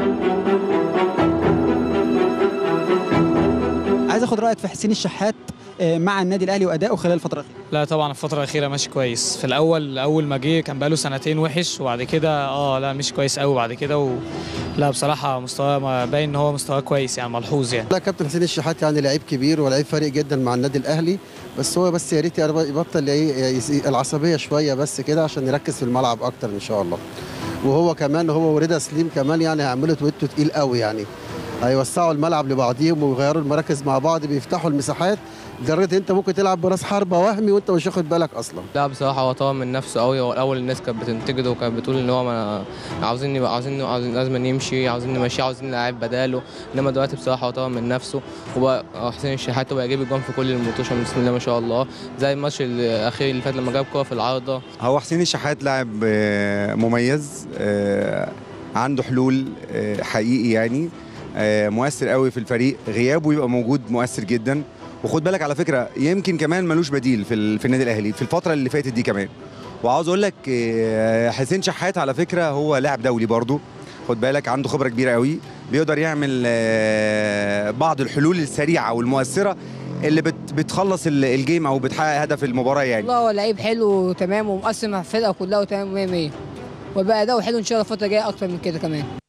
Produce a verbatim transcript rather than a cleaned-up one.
عايز اخد رايك في حسين الشحات مع النادي الاهلي وادائه خلال الفتره الاخيره. لا طبعا الفتره الاخيره ماشي كويس. في الاول اول ما جه كان بقاله سنتين وحش، وبعد كده اه لا مش كويس قوي بعد كده و... لا بصراحه مستواه باين ان هو مستواه كويس يعني ملحوظ يعني. لا كابتن حسين الشحات يعني لعيب كبير ولعيب فارق جدا مع النادي الاهلي، بس هو بس يا ريت يبطل العصبيه شويه بس كده عشان يركز في الملعب اكتر ان شاء الله. وهو كمان هو ورضا سليم كمان يعني هيعملوا تويتو تقيل قوي يعني، هيوسعوا الملعب لبعضيهم ويغيروا المراكز مع بعض، بيفتحوا المساحات لدرجه انت ممكن تلعب براس حربه وهمي وانت مش واخد بالك اصلا. لا بصراحه هو طور من نفسه قوي. هو الاول الناس كانت بتنتقده وكانت بتقول ان هو ما عاوزين يبقى عاوزين عاوزين لازم يمشي، عاوزين نمشيه، عاوزين لاعب بداله، انما دلوقتي بصراحه هو طور من نفسه وبقى حسين الشحات بقى يجيب الجون في كل الماتشات بسم الله ما شاء الله، زي الماتش الاخير اللي فات لما جاب كوره في العارضه. هو حسين الشحات لاعب مميز، عنده حلول حقيقي يعني، مؤثر قوي في الفريق، غيابه يبقى موجود مؤثر جدا. وخد بالك على فكره يمكن كمان ملوش بديل في في النادي الاهلي في الفتره اللي فاتت دي كمان. وعاوز اقول لك حسين شحات على فكره هو لاعب دولي برضو، خد بالك عنده خبره كبيره قوي، بيقدر يعمل بعض الحلول السريعه والمؤثره اللي بت بتخلص الجيم او بتحقق هدف المباراه يعني. والله هو لعيب حلو تمام ومقسم الفرقه كلها وتمام مية مية، وبقى اداؤه حلو ان شاء الله الفتره الجايه اكتر من كده كمان.